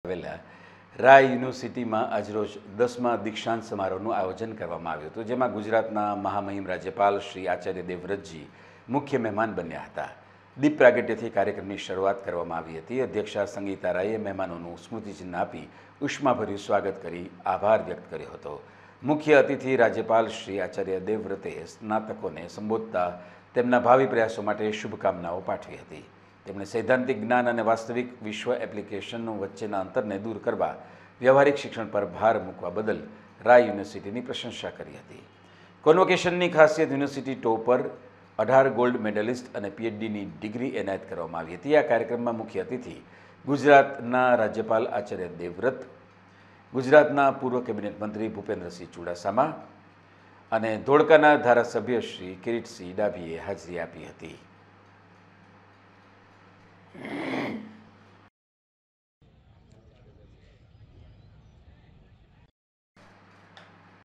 આવેલા રાય યુનિવર્સિટીમાં આજરોજ 10મા દીક્ષાંત સમારોહનું આયોજન કરવામાં આવ્યું હતું, જેમાં ગુજરાતના મહામહિમ રાજ્યપાલ શ્રી આચાર્ય દેવવ્રતજી મુખ્ય મહેમાન બન્યા હતા। દીપ પ્રાગટ્યથી કાર્યક્રમની શરૂઆત કરવામાં આવી હતી। અધ્યક્ષા સંગીતા રાયે મહેમાનોનું સ્મૃતિચિહ્ન આપી ઉષ્માભર્યું સ્વાગત કરી આભાર વ્યક્ત કર્યો હતો। મુખ્ય અતિથિ રાજ્યપાલ શ્રી આચાર્ય દેવવ્રતે સ્નાતકોને સંબોધતા તેમના ભાવિ પ્રયાસો માટે શુભકામનાઓ પાઠવી હતી। તેમણે સૈદ્ધાંતિક જ્ઞાન અને વાસ્તવિક વિશ્વ એપ્લિકેશનનો વચ્ચેના અંતરને દૂર કરવા વ્યવહારિક શિક્ષણ પર ભાર મૂકવા બદલ રાય યુનિવર્સિટીની પ્રશંસા કરી હતી। કોન્વોકેશનની ખાસિયત યુનિવર્સિટી ટોપર 18 ગોલ્ડ મેડલિસ્ટ અને પીએચડીની ડિગ્રી એનાયત કરવામાં આવી હતી। આ કાર્યક્રમમાં મુખ્ય અતિથિ ગુજરાતના રાજ્યપાલ આચાર્ય દેવવ્રત, ગુજરાતના પૂર્વ કેબિનેટ મંત્રી ભૂપેન્દ્રસિંહ ચુડાસમા અને ધોળકાના ધારાસભ્ય શ્રી કિરીટસિંહ ડાભીએ હાજરી આપી હતી।